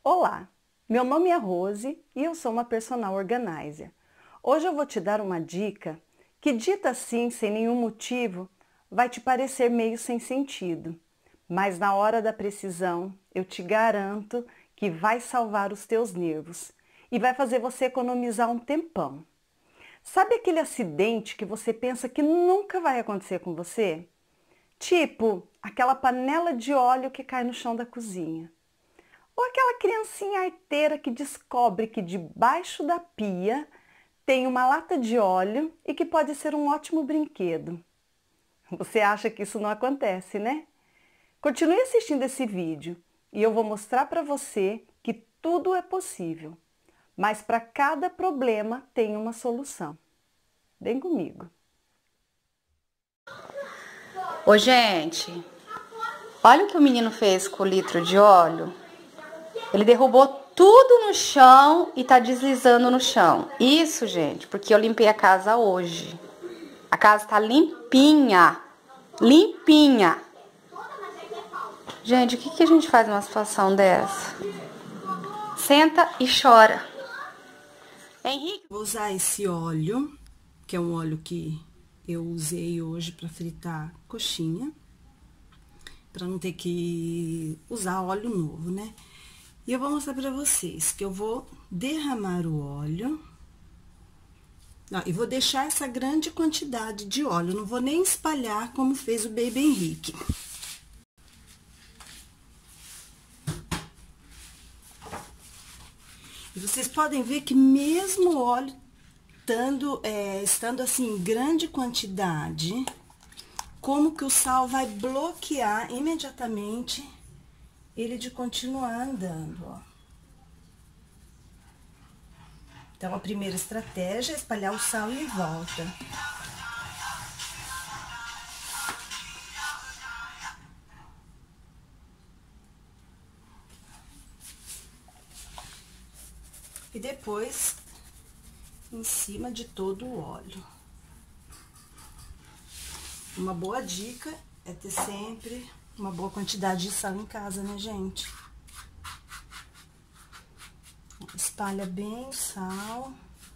Olá, meu nome é Rose e eu sou uma personal organizer. Hoje eu vou te dar uma dica que, dita assim, sem nenhum motivo, vai te parecer meio sem sentido. Mas na hora da precisão, eu te garanto que vai salvar os teus nervos e vai fazer você economizar um tempão. Sabe aquele acidente que você pensa que nunca vai acontecer com você? Tipo, aquela panela de óleo que cai no chão da cozinha. Ou aquela criancinha arteira que descobre que debaixo da pia tem uma lata de óleo e que pode ser um ótimo brinquedo. Você acha que isso não acontece, né? Continue assistindo esse vídeo e eu vou mostrar para você que tudo é possível. Mas para cada problema tem uma solução. Vem comigo. Ô, gente, olha o que o menino fez com o litro de óleo. Ele derrubou tudo no chão e tá deslizando no chão. Isso, gente, porque eu limpei a casa hoje. A casa tá limpinha. Limpinha. Gente, o que a gente faz numa situação dessa? Senta e chora. Henrique. Vou usar esse óleo, que é um óleo que eu usei hoje para fritar coxinha. Para não ter que usar óleo novo, né? E eu vou mostrar para vocês que eu vou derramar o óleo. E vou deixar essa grande quantidade de óleo. Não vou nem espalhar como fez o Baby Henrique. E vocês podem ver que mesmo o óleo estando assim em grande quantidade, como que o sal vai bloquear imediatamente ele de continuar andando, ó. Então, a primeira estratégia é espalhar o sal em volta. E depois, em cima de todo o óleo. Uma boa dica é ter sempre uma boa quantidade de sal em casa, né, gente? Espalha bem o sal.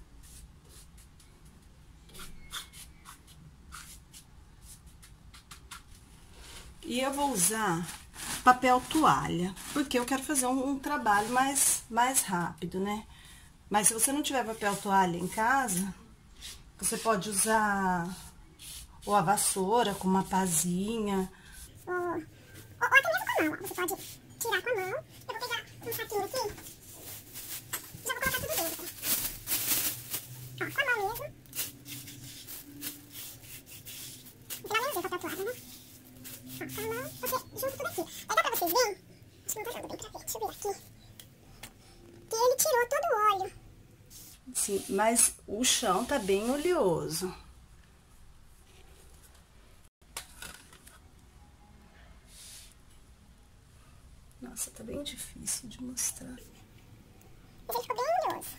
E eu vou usar papel toalha, porque eu quero fazer um trabalho mais rápido, né? Mas se você não tiver papel toalha em casa, você pode usar ou a vassoura com uma pazinha. Ou até mesmo com a mão. Você pode tirar com a mão. Eu vou pegar um saquinho aqui. Já vou colocar tudo dentro. Ó, com a mão mesmo. Pelo menos o papel toalha, né? Ó, com a mão, você junta tudo aqui. Aí dá pra vocês verem? Acho que não tá dando bem pra ver. Deixa eu ver aqui. Que ele tirou todo o óleo. Sim, mas o chão tá bem oleoso. Nossa, tá bem difícil de mostrar. Mas ele ficou bem oleoso.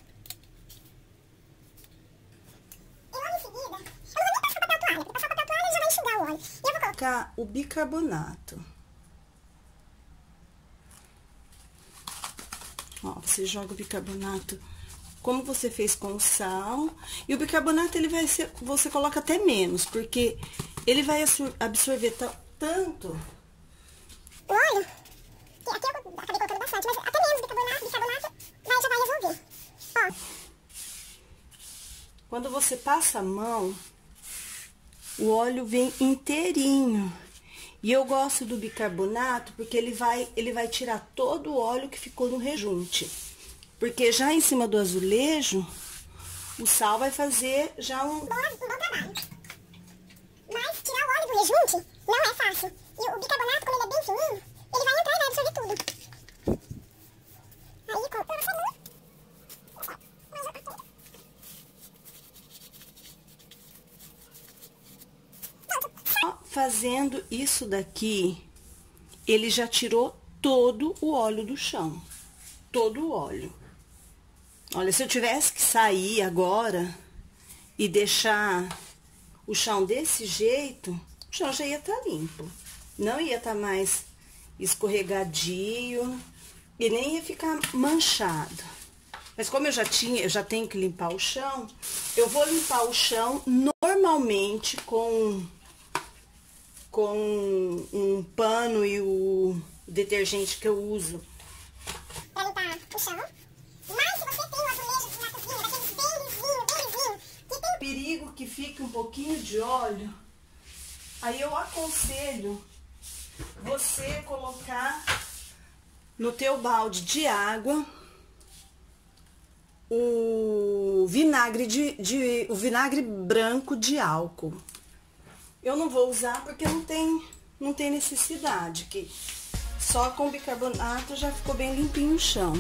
E logo em seguida, eu não vou nem passar papel toalha, porque passar papel toalha ele já vai enxugar o óleo. E eu vou colocar o bicarbonato. Ó, você joga o bicarbonato como você fez com o sal. E o bicarbonato, ele vai ser, você coloca até menos, porque ele vai absorver tanto o óleo. Aqui eu acabei colocando bastante, mas até menos bicarbonato já vai resolver. Ó. Quando você passa a mão, o óleo vem inteirinho. E eu gosto do bicarbonato porque ele vai tirar todo o óleo que ficou no rejunte. Porque já em cima do azulejo, o sal vai fazer já um bom trabalho. Mas tirar o óleo do rejunte não é fácil. E o bicarbonato, como ele é bem fininho, ele vai entrar e vai absorver tudo. Aí, com você não. Fazendo isso daqui, ele já tirou todo o óleo do chão. Todo o óleo. Olha, se eu tivesse que sair agora e deixar o chão desse jeito, o chão já ia estar limpo. Não ia estar mais escorregadio, e nem ia ficar manchado. Mas como eu já tenho que limpar o chão, eu vou limpar o chão normalmente com um pano e o detergente que eu uso para limpar o chão. Mas se você tem um azulejo na cozinha, daqueles bem lisinho, que tem perigo que fique um pouquinho de óleo, aí eu aconselho você colocar no teu balde de água o vinagre o vinagre branco de álcool. Eu não vou usar porque não tem necessidade, que só com bicarbonato já ficou bem limpinho o chão.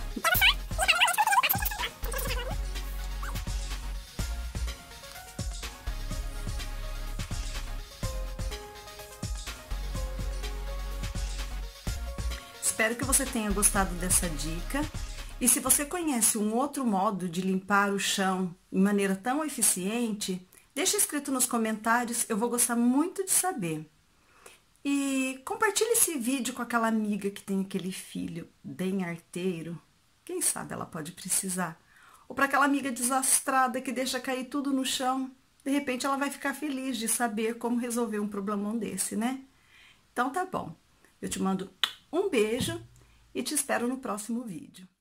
Espero que você tenha gostado dessa dica. E se você conhece um outro modo de limpar o chão de maneira tão eficiente, deixa escrito nos comentários, eu vou gostar muito de saber. E compartilhe esse vídeo com aquela amiga que tem aquele filho bem arteiro. Quem sabe ela pode precisar. Ou para aquela amiga desastrada que deixa cair tudo no chão. De repente ela vai ficar feliz de saber como resolver um problemão desse, né? Então tá bom. Eu te mando um beijo e te espero no próximo vídeo.